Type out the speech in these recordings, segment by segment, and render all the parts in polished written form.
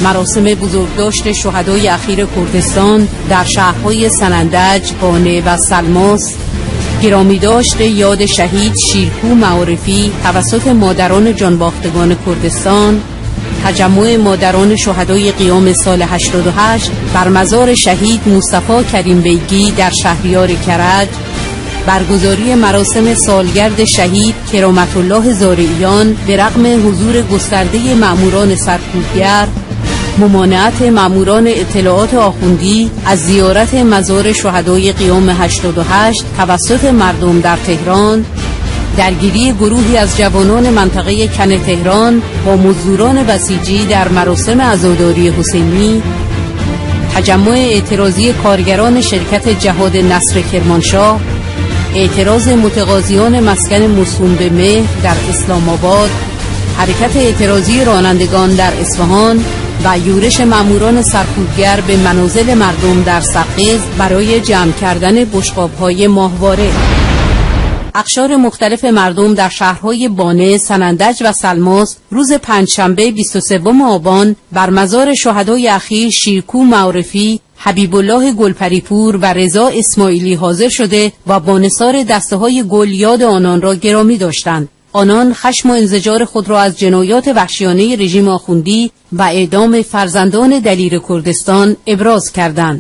مراسم بزرگداشت شهدای اخیر کردستان در شهرهای سنندج، بانه و سلماس، گرامیداشت یاد شهید شیرکو معارفی توسط مادران جانباختگان کردستان، تجمع مادران شهدای قیام سال 88 بر مزار شهید مصطفی کریم بیگی در شهریار کرج، برگزاری مراسم سالگرد شهید کرامت الله زارعیان به رغم حضور گسترده مأموران سرکوبگر، ممانعت مأموران اطلاعات آخوندی از زیارت مزار شهدای قیام 88 توسط مردم در تهران، درگیری گروهی از جوانان منطقه کن تهران با مزدوران بسیجی در مراسم عزاداری حسینی، تجمع اعتراضی کارگران شرکت جهاد نصر کرمانشاه، اعتراض متقاضیان مسکن موسوم به مهر در اسلام آباد، حرکت اعتراضی رانندگان در اصفهان و یورش مأموران سرکوبگر به منازل مردم در سقز برای جمع کردن بشقاب‌های ماهواره. اقشار مختلف مردم در شهرهای بانه، سنندج و سلماس روز پنجشنبه 23 آبان بر مزار شهدای اخیر شیرکو معارفی، حبیب الله گلپریپور و رضا اسماعیلی حاضر شده و با نثار دسته‌های گل یاد آنان را گرامی داشتند. آنان خشم و انزجار خود را از جنایات وحشیانه رژیم آخوندی و اعدام فرزندان دلیر کردستان ابراز کردند.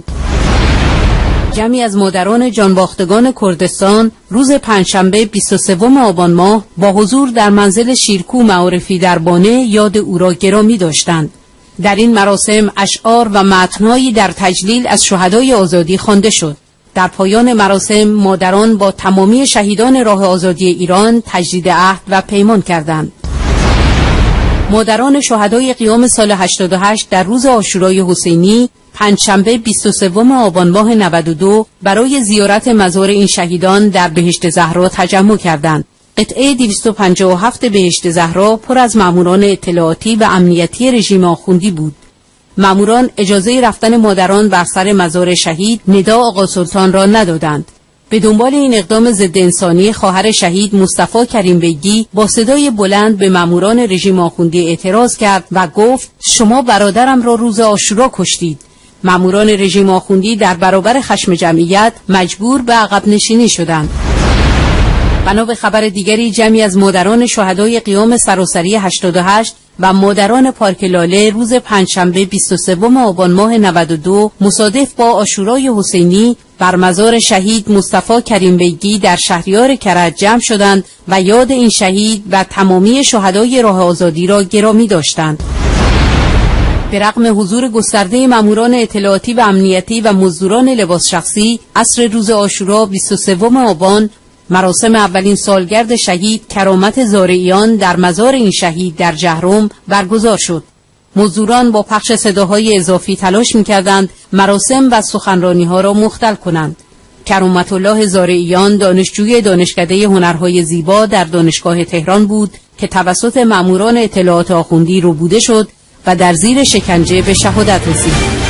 جمعی از مادران جانباختگان کردستان روز پنجشنبه 23 آبان ماه با حضور در منزل شیرکو معارفی در بانه یاد او را گرامی داشتند. در این مراسم اشعار و متن‌هایی در تجلیل از شهدای آزادی خوانده شد. در پایان مراسم مادران با تمامی شهیدان راه آزادی ایران تجدید عهد و پیمان کردند. مادران شهدای قیام سال 88 در روز عاشورای حسینی پنجشنبه 23 آبان ماه 92 برای زیارت مزار این شهیدان در بهشت زهرا تجمع کردند. قطعه 257 بهشت زهرا پر از ماموران اطلاعاتی و امنیتی رژیم آخوندی بود. ماموران اجازه رفتن مادران بر سر مزار شهید ندا آقا سلطان را ندادند. به دنبال این اقدام ضد انسانی خواهر شهید مصطفی کریم بیگی با صدای بلند به ماموران رژیم آخوندی اعتراض کرد و گفت شما برادرم را روز عاشورا کشتید. ماموران رژیم آخوندی در برابر خشم جمعیت مجبور به عقب نشینی شدند. بنا به خبر دیگری جمعی از مادران شهدای قیام سراسری 88 و مادران پارک لاله روز پنجشنبه 23 آبان ماه 92 مصادف با عاشورای حسینی بر مزار شهید مصطفی کریم بیگی در شهریار کرج جمع شدند و یاد این شهید و تمامی شهدای راه آزادی را گرامی داشتند. به رغم حضور گسترده ماموران اطلاعاتی و امنیتی و مزدوران لباس شخصی، عصر روز عاشورا 23 آبان مراسم اولین سالگرد شهید کرامت زارعیان در مزار این شهید در جهرم برگزار شد. مزدوران با پخش صداهای اضافی تلاش می‌کردند مراسم و سخنرانی‌ها را مختل کنند. کرامت الله زارعیان دانشجوی دانشکده هنرهای زیبا در دانشگاه تهران بود که توسط ماموران اطلاعات آخوندی ربوده شد و در زیر شکنجه به شهادت رسید.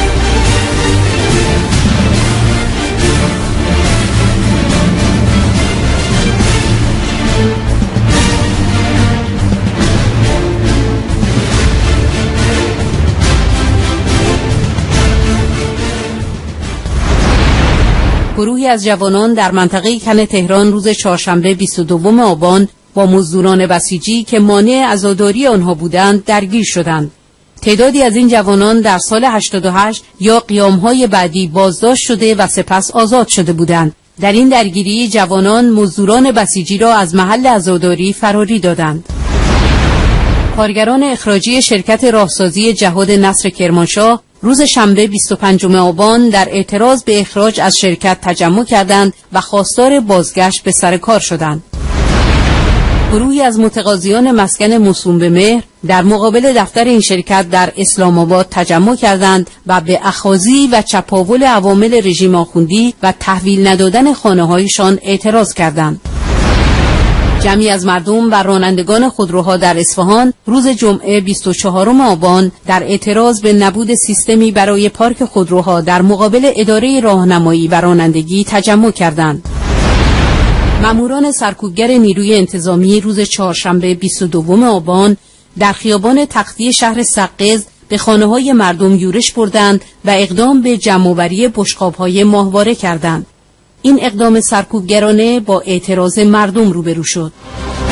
گروهی از جوانان در منطقه کن تهران روز چهارشنبه 22 آبان با مزدوران بسیجی که مانع عزاداری آنها بودند درگیر شدند. تعدادی از این جوانان در سال 88 یا قیام‌های بعدی بازداشت شده و سپس آزاد شده بودند. در این درگیری جوانان مزدوران بسیجی را از محل عزاداری فراری دادند. کارگران اخراجی شرکت راهسازی جهاد نصر کرمانشاه روز شنبه 25 آبان در اعتراض به اخراج از شرکت تجمع کردند و خواستار بازگشت به سر کار شدند. گروهی از متقاضیان مسکن موسوم به مهر در مقابل دفتر این شرکت در اسلام آباد تجمع کردند و به اخاذی و چپاول عوامل رژیم آخوندی و تحویل ندادن خانه‌هایشان اعتراض کردند. جمعی از مردم و رانندگان خودروها در اصفهان روز جمعه 24 آبان در اعتراض به نبود سیستمی برای پارک خودروها در مقابل اداره راهنمایی و رانندگی تجمع کردند. ماموران سرکوبگر نیروی انتظامی روز چهارشنبه 22 آبان در خیابان تختی شهر سقز به خانه‌های مردم یورش بردند و اقدام به جمع‌آوری بشقاب‌های ماهواره کردند. این اقدام سرکوبگرانه با اعتراض مردم روبرو شد.